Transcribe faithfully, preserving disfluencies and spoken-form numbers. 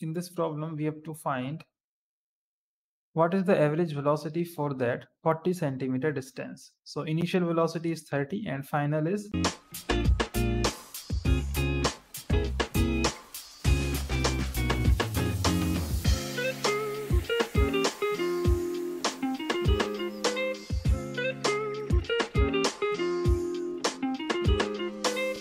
in this problem, we have to find what is the average velocity for that forty centimeter distance. So initial velocity is thirty and final is